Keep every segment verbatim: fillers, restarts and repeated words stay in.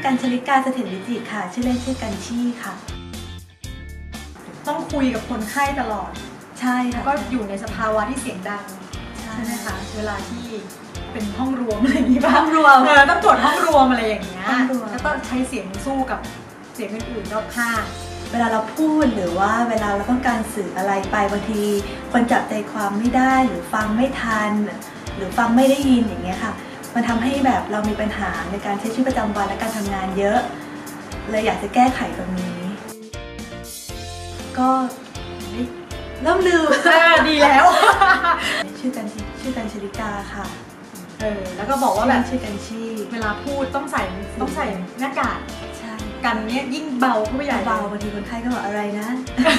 กัญชลิกาเสถียรวิจิตรค่ะชื่อเล่นชื่อกัญชี่ค่ะต้องคุยกับคนไข้ตลอดใช่ค่ะก็อยู่ในสภาวะที่เสียงดังใช่ไหมคะเวลาที่เป็นห้องรวมอะไรอย่างนี้ป่ะห้องรวมเออต้องตรวจห้องรวมอะไรอย่างเงี้ยแล้วก็ใช้เสียงสู้กับเสียงอื่นๆรอบข้างเวลาเราพูดหรือว่าเวลาเราต้องการสื่ออะไรไปบางทีคนจับใจความไม่ได้หรือฟังไม่ทันหรือฟังไม่ได้ยินอย่างเงี้ยค่ะมันทำให้แบบเรามีปัญหาในการใช้ชีวิตประจำวันและการทำงานเยอะเลยอยากจะแก้ไขตรงนี้ก็เริ่มลืมดีแล้วชื่อกันชื่อกันชลิกาค่ะเออแล้วก็บอกว่าแบบชื่อกันชี่เวลาพูดต้องใส่ต้องใส่หน้ากากใช่กันเนี้ยยิ่งเบาเข้าไปใหญ่เบาบางทีคนไข้ก็บอกอะไรนะ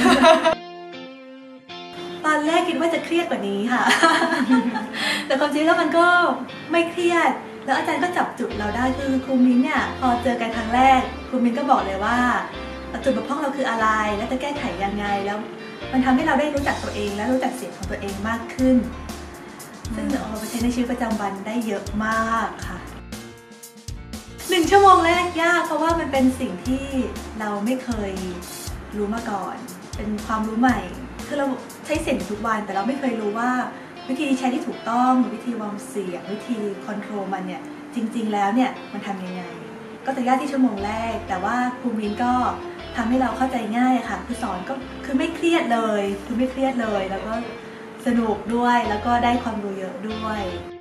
ตอนแรกคิดว่าจะเครียดกว่านี้ค่ะแต่ความจริงแล้วมันก็ไม่เครียดแล้วอาจารย์ก็จับจุดเราได้คือครูมิ้นเนี่ยพอเจอกันครั้งแรกครูมิ้นก็บอกเลยว่าจุดบกพร่องเราคืออะไรและจะแก้ไขยังไงแล้วมันทำให้เราได้รู้จักตัวเองและรู้จักเสียงของตัวเองมากขึ้นซึ่งเอาไปใช้ในชีวิตประจำวันได้เยอะมากค่ะหนึ่งชั่วโมงแรกยากเพราะว่ามันเป็นสิ่งที่เราไม่เคยรู้มาก่อนเป็นความรู้ใหม่คือเราใช้เสียงทุกวันแต่เราไม่เคยรู้ว่าวิธีใช้ที่ถูกต้องวิธีวอร์มเสียงวิธีคอนโทรลมันเนี่ยจริงๆแล้วเนี่ยมันทำยังไงก็จะยากที่ชั่วโมงแรกแต่ว่าครูมิ้นก็ทำให้เราเข้าใจง่ายค่ะคือสอนก็คือไม่เครียดเลยคือไม่เครียดเลยแล้วก็สนุกด้วยแล้วก็ได้ความรู้เยอะด้วย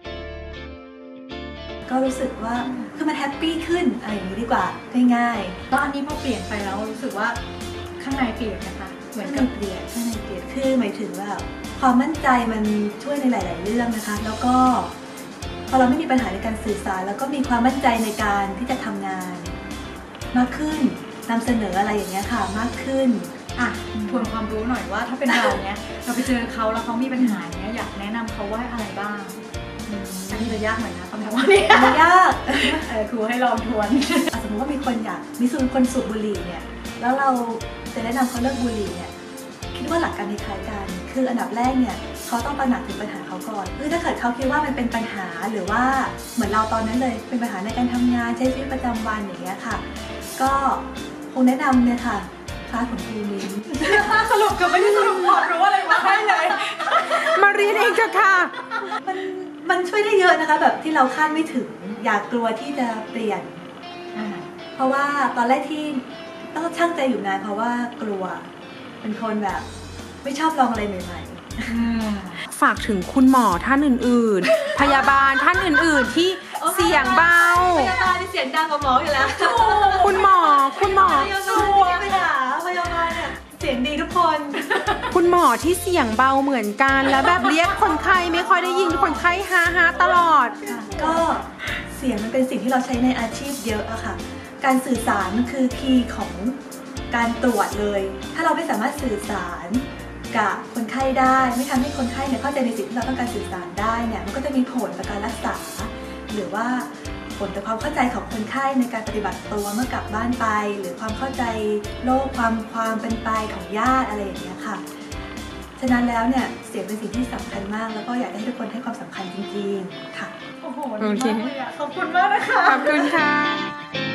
ก็รู้สึกว่าคือมันแฮปปี้ขึ้นอะไรอย่างนี้ดีกว่าง่ายๆแล้วอันนี้พอเปลี่ยนไปแล้วรู้สึกว่าข้างในเปลี่ยนนะคะเหมือนกับเปลี่ยนข้างในเปลี่ยนคือหมายถึงว่าความมั่นใจมันช่วยในหลายๆเรื่องนะคะแล้วก็พอเราไม่มีปัญหาในการสื่อสารแล้วก็มีความมั่นใจในการที่จะทำงานมากขึ้นนำเสนออะไรอย่างเงี้ยค่ะมากขึ้นอ่ะทวนความรู้หน่อยว่าถ้าเป็นเราเนี้ยเราไปเจอเขาแล้วเขามีปัญหาเนี้ยอยากแนะนำเขาว่าอะไรบ้างอันนี้จะยากหน่อยนะคำถามว่านี่ไม่ยากเออครูให้ลองทวนสมมติว่ามีคนอยากมีสูบคนสูบบุหรี่เนี่ยแล้วเราจะแนะนำเขาเลิกบุหรี่เนี่ยคิดว่าหลักการคล้ายๆกันคืออันดับแรกเนี่ยเขาต้องตระหนักถึงปัญหาเขาก่อนคือถ้าเกิดเขาคิดว่ามันเป็นปัญหาหรือว่าเหมือนเราตอนนั้นเลยเป็นปัญหาในการทำงานใช้ชีวิตประจำวันอย่างเงี้ยค่ะก็คงแนะนำเนี่ยค่ะคลาสของครูมิ้นสรุปก็ไม่ได้สรุปความรู้อะไรมาให้เลยมาเรียนเองเถอะค่ะมันมันช่วยได้เยอะนะคะแบบที่เราคาดไม่ถึงอยากกลัวที่จะเปลี่ยนเพราะว่าตอนแรกที่ต้องชั่งใจอยู่นานเพราะว่ากลัวเป็นคนแบบไม่ชอบลองอะไรใหม่ๆฝากถึงคุณหมอท่านอื่นๆพยาบาลท่านอื่นๆที่เสียงเบาพยาบาลที่เสียงดังกว่าหมออยู่แล้วคุณหมอคุณหมอตัวไปหาพยาบาลเนี่ยเสียงดีทุกคนคุณหมอที่เสียงเบาเหมือนกันแล้วแบบเรียกคนไข้ไม่ค่อยได้ยินคนไข้ฮาฮาตลอดก็เสียงมันเป็นสิ่งที่เราใช้ในอาชีพเยอะอะค่ะการสื่อสารมันคือคีย์ของการตรวจเลยถ้าเราไม่สามารถสื่อสารกับคนไข้ได้ไม่ทำให้คนไข้เนี่ยเข้าใจในสิ่งที่เราต้องการสื่อสารได้เนี่ยมันก็จะมีผลต่อการรักษาหรือว่าผลต่อความเข้าใจของคนไข้ในการปฏิบัติตัวเมื่อกลับบ้านไปหรือความเข้าใจโรคความความเป็นไปของญาติอะไรอย่างเงี้ยค่ะฉะนั้นแล้วเนี่ยเสียงเป็นสิ่งที่สำคัญมากแล้วก็อยากให้ทุกคนให้ความสำคัญจริงๆค่ะโอ้โหดีมากเลยอ่ะขอบคุณมากนะคะขอบคุณค่ะ